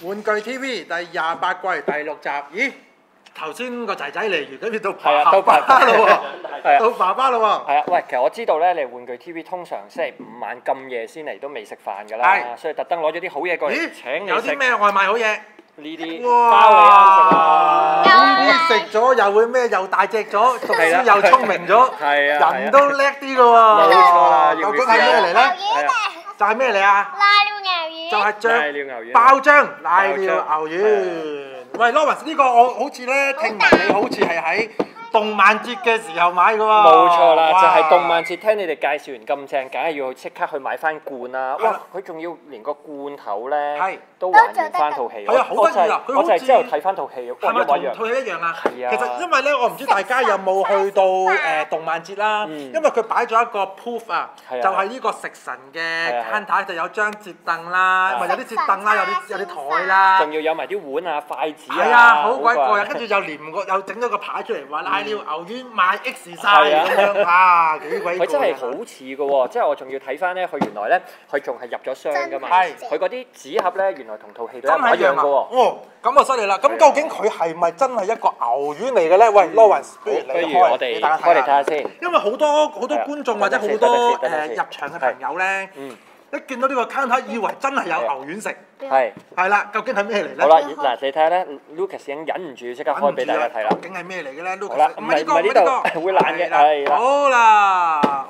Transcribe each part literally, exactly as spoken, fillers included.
玩具 T V 第廿八季第六集，咦？頭先個仔仔嚟完，跟住到爸爸咯喎，到爸爸咯喎。 係啊，喂，其實我知道咧，你玩具 T V 通常星期五晚咁夜先嚟都未食飯㗎啦，所以特登攞咗啲好嘢過嚟請你食。 有啲咩外賣好嘢？ 呢啲包你啱食啊！ 呢啲食咗又會咩？又大隻咗，讀書又聰明咗，人都叻啲㗎喎。 冇錯啦， 究竟係咩嚟咧？就係咩嚟啊？ 瀨尿牛丸。 就係瀨尿牛丸。 爆漿瀨尿牛丸。喂 ，Lawrence 呢個我好似咧聽聞你好似係喺動漫節嘅時候買㗎喎。 冇錯啦，就係動漫節聽你哋介紹完咁正，梗係要即刻去買翻罐啦。哇！佢仲要連個罐頭咧都還原翻套戲。 係啊，好得意啊！佢好似我就係之後睇翻套戲， 係咪同套戲一樣啊？ 係啊。 其實因為咧，我唔知大家有冇去到誒動漫節啦，因為佢擺咗一個 proof 啊，就係呢個食神嘅 counter 就有張折凳啦，咪有啲折凳啦，有啲有啲台啦， 仲要有埋啲碗啊、筷子啊。 係啊，好鬼過癮！跟住又連個又整咗個牌出嚟話瀨尿牛丸賣 X 晒咁樣啊，幾鬼過癮！ 佢真係好似嘅喎，即係我仲要睇翻咧，佢原來咧佢仲係入咗箱㗎嘛，佢嗰啲紙盒咧原來同套戲都一模一樣嘅喎。 哦，咁啊犀利啦！咁究竟佢係咪真係一個牛丸嚟嘅咧？喂 ，Lawrence，不如你開， 我哋開嚟睇下先。 因為好多好多觀眾或者好多誒入場嘅朋友咧，一見到呢個 counter 以為真係有牛丸食。 係。係啦，究竟係咩嚟咧？ 好啦，嗱你睇下咧 ，Lucas 已經忍唔住即刻開俾大家睇啦。 究竟係咩嚟嘅咧 ？Lucas， 好啦，唔係唔係呢度會爛嘅，係啦。 好啦，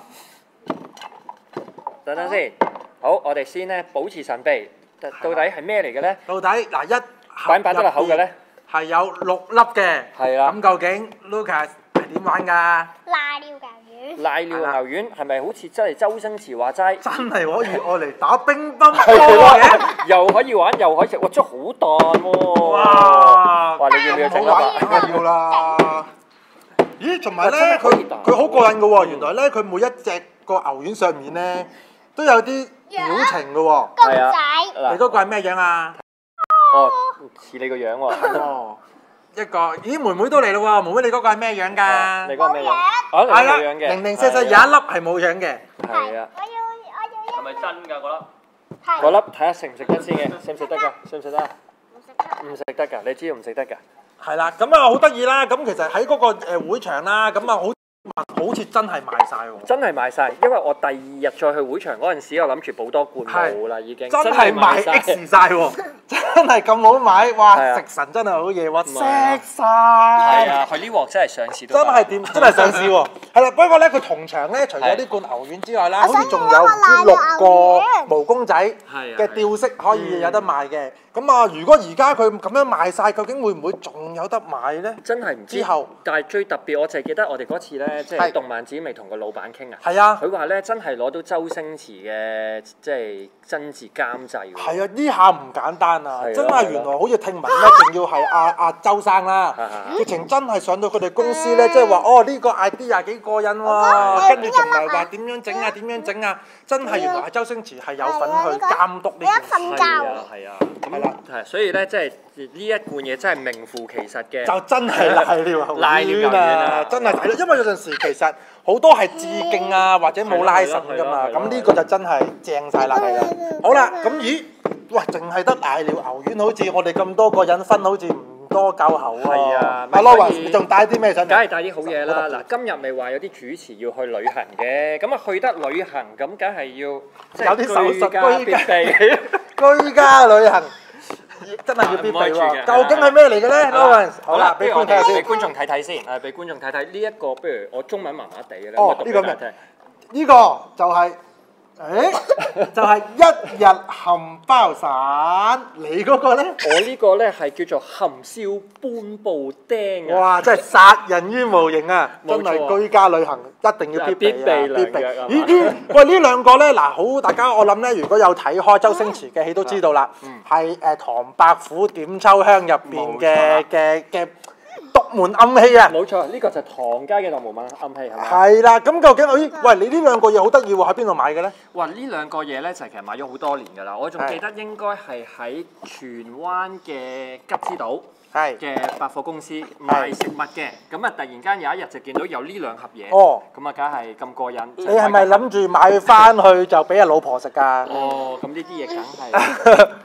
等等先。好，我哋先咧保持神秘，到底係咩嚟嘅咧？ 到底嗱一擺唔擺得落口嘅咧？ 係有六粒嘅。 係啦。 咁究竟 Lucas 係點玩㗎？ 瀨尿牛丸。 瀨尿牛丸係咪好似真係周星馳話齋？ 真係可以愛嚟打乒乓波嘅， 又可以玩又可以食，哇！真係好彈喎！ 哇！ 哇！你要唔要整啊？梗係要啦！咦，同埋咧，佢佢好過癮嘅喎，原來咧佢每一隻個牛丸上面咧都有啲表情嘅喎。 公仔。 你嗰個係咩樣啊？ 哦，似你個樣喎。 哦。一個，咦妹妹都嚟咯喎！妹妹你嗰個係咩樣㗎？ 你嗰個咩樣？ 啊，係啦，零零舍舍有一粒係冇樣嘅。 係啊。 我要我要。 係咪真㗎嗰粒？嗰粒睇下食唔食得先嘅，食唔食得㗎？食唔食得？ 唔食得。 唔食得㗎，你知道唔食得㗎？ 係啦，咁啊好得意啦！咁其實喺嗰個誒會場啦，咁啊好。好似真係賣晒喎！ 真係賣晒，因為我第二日再去會場嗰陣時，我諗住補多罐冇啦，已經真係賣 X 晒喎！真係咁好買，哇！食神真係好嘢喎，食晒！ 係啊，佢呢鑊真係上市都真係點？真係上市喎！係啦，不過咧，佢同場咧，除咗呢罐牛丸之外啦，好似仲有唔知六個毛公仔嘅吊飾可以有得賣嘅。咁啊，如果而家佢咁樣賣晒，究竟會唔會仲有得買咧？ 真係唔知。 之後， 但係最特別，我就係記得我哋嗰次咧，即係動漫展未同個老闆傾啊。 係啊。 佢話咧，真係攞到周星馳嘅即係真字監製喎。 係啊，呢下唔簡單啊！真係原來好似聽聞咧，仲要係阿阿周生啦，直情真係上到佢哋公司咧，即係話哦呢個 idea 幾過癮喎，跟住仲係話點樣整啊點樣整啊，真係原來係周星馳係有份去監督呢件事。 係啊係啊。係啦，係，所以咧，即係呢一罐嘢真係名副其實嘅， 就真係瀨尿牛丸啊！真係睇到，因為有陣時其實好多係致敬啊，或者冇拉神噶嘛，咁呢個就真係正晒啦，係啦。好啦，咁咦，喂，淨係得瀨尿牛丸，好似我哋咁多個人分，好似唔多夠喉喎。係啊，阿 Lawrence，你仲帶啲咩上嚟？ 梗係帶啲好嘢啦！嗱，今日咪話有啲主持要去旅行嘅，咁啊去得旅行，咁梗係要即係居家必備， 居家旅行。真係要必備喎！究竟係咩嚟嘅咧 Lawrence？好啦，俾觀眾睇下先。 俾觀眾睇睇先，誒，俾觀眾睇睇呢一個，不如我中文麻麻地嘅咧， 哦，呢個咩？呢個就係，誒，就係一日含包散。你嗰個咧？ 我呢個咧係叫做含笑半步釘啊！ 哇！真係殺人於無形啊！真係居家旅行一定要必備啊！必備。咦咦，喂呢兩個咧嗱，好大家我諗咧，如果有睇開周星馳嘅戲都知道啦，係誒《唐伯虎點秋香》入邊嘅嘅嘅獨門暗器啊！ 冇錯，呢個就係唐家嘅獨門暗器係咪？ 係啦，咁究竟咦？喂，你呢兩個嘢好得意喎，喺邊度買嘅咧？ 哇！呢兩個嘢咧就係其實買咗好多年㗎啦，我仲記得應該係喺荃灣嘅吉之島嘅百貨公司賣食物嘅，咁啊突然間有一日就見到有呢兩盒嘢，咁啊梗係咁過癮。 你係咪諗住買翻去就俾阿老婆食㗎？ 哦，咁呢啲嘢梗係。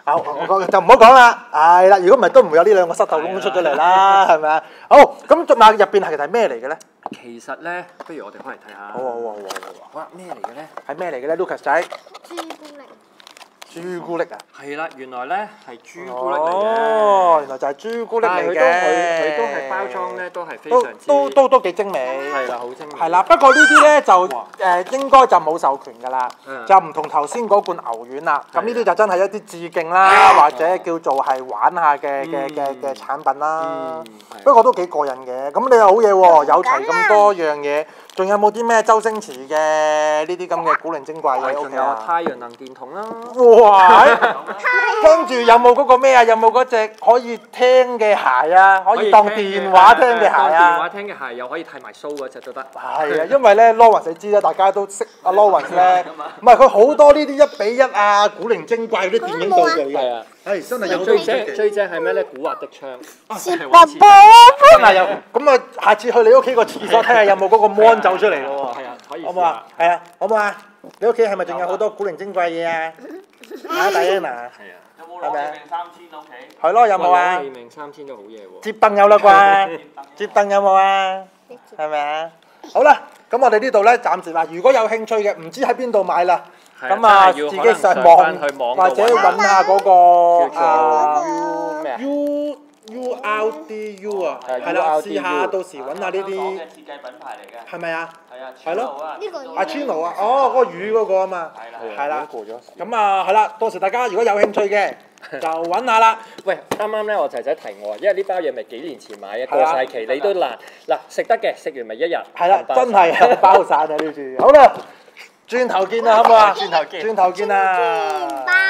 好，我講就唔好講啦。係啦，如果唔係都唔會有呢兩個膝頭窿出咗嚟啦，係咪啊？好，咁仲入邊係其實係咩嚟嘅咧？ 其實咧，不如我哋翻嚟睇下。 好啊好啊好啊好啊！ 好啦，咩嚟嘅咧？ 係咩嚟嘅咧，Lucas 仔？ 朱古力。 朱古力啊！ 係啦，原來咧係朱古力嚟嘅。 哦，原來就係朱古力嚟嘅。 佢佢都係包裝咧，都係非常之都都都幾精美。 係啦，好精美。 係啦，不過呢啲咧就誒應該就冇授權㗎啦，就唔同頭先嗰罐牛丸啦。咁呢啲就真係一啲致敬啦，或者叫做係玩下嘅嘅嘅嘅產品啦。不過都幾過癮嘅。咁你又好嘢喎，有齊咁多樣嘢。仲有冇啲咩周星馳嘅呢啲咁嘅古靈精怪嘢？ 仲有太陽能電筒啦。 哇！跟住有冇嗰個咩啊？有冇嗰隻可以聽嘅鞋啊？可以當電話聽嘅鞋啊？ 當電話聽嘅鞋又可以剃埋須嗰隻都得。 係啊，因為咧 Lawrence 你知啦，大家都識阿 Lawrence 咧，唔係佢好多呢啲一比一啊，古靈精怪嗰啲電影道具嘅。係啊，係真係有最正最正係咩咧？古惑的槍。 雪白波。 真係有。咁啊，下次去你屋企個廁所睇下有冇嗰個 mon 走出嚟咯喎。 係啊，可以。 好唔好啊？係啊，好唔好啊？你屋企係咪仲有好多古靈精怪嘢啊？啊，大 Anna。係啊。 有冇攞利命三千屋企？ 係咯，有冇啊？ 利命三千都好嘢喎。 接燈有啦啩？接燈有冇啊？係咪啊？好啦，咁我哋呢度咧暫時話，如果有興趣嘅，唔知喺邊度買啦。咁啊，自己上網或者揾下嗰個啊 U U R D U 啊，係啦，試下到時揾下呢啲。 嘅設計品牌嚟嘅。 係咪啊？ 係啊。 係咯。 呢個阿 Chino 啊，哦，嗰個魚嗰個啊嘛。 係啦。 係啦。咁啊，係啦，到時大家如果有興趣嘅，就揾下啦。 喂，啱啱咧我仔仔提我，因為呢包嘢咪幾年前買嘅，過晒期你都爛。嗱，食得嘅，食完咪一日。 係啦，真係包散啊呢次。好啦，轉頭見啦，好唔好啊？轉頭見。轉頭見啦。